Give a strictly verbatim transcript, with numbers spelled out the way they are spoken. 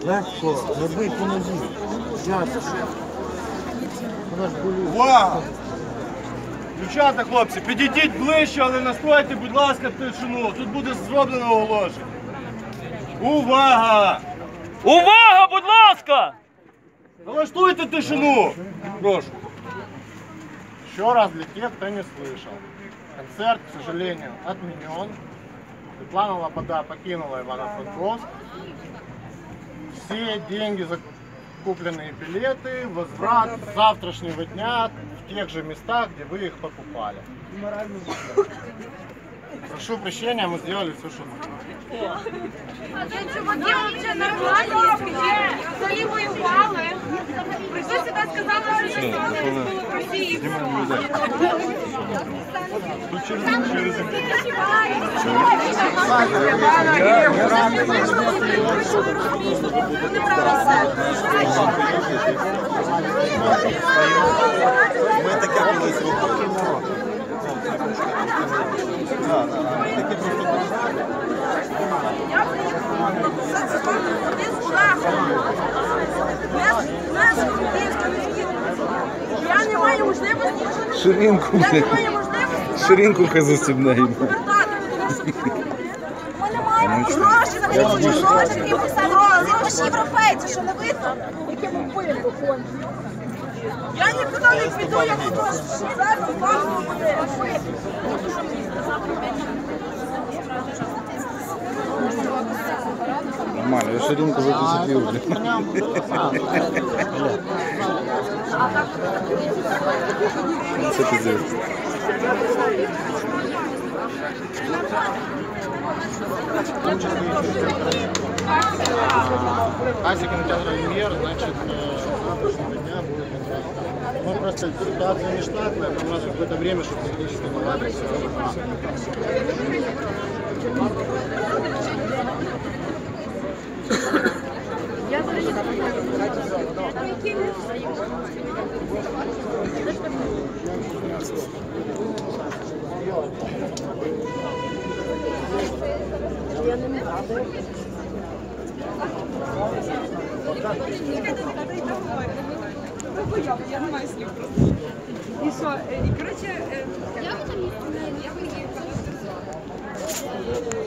Легко, не бий по нозі. Ясно. Вона ж болить. Увага! Дівчата, хлопці, підійдіть ближче, але настройте, будь ласка, тишину. Тут буде зроблено оголошення. Увага! Увага, будь ласка! Налаштуйте тишину! Прошу. Еще раз для тех, кто не слышал. Концерт, к сожалению, отменен. Светлана Лобода покинула Ивано-Франковск. Все деньги за купленные билеты, возврат с завтрашнего дня в тех же местах, где вы их покупали. Прошу прощения, мы сделали все, что нужно. А це чуваки вже нормально, взагалі воювали. Прийшли сюди, сказали, що стали в Росії. Ми таке колись робили. Я не маю можливості. Ширинку, Я не маю можливості. ширинку казустібнею. Ми не маємо гроші, гроші, гроші, гроші європейці, що не видно? Яке ми пиво кончимо. Я нікуди не піду, я буду зараз вам буде. Нормально, я ширинку запустил уже. Це пиздец. Аси кинотеатра «Мир», значит, с завтрашнего дня будет контракт. Ну, просто ситуация не штатная, нам надо какое-то время, чтобы технически наладить все. Я не маю слів просто. І що? І, коротше, я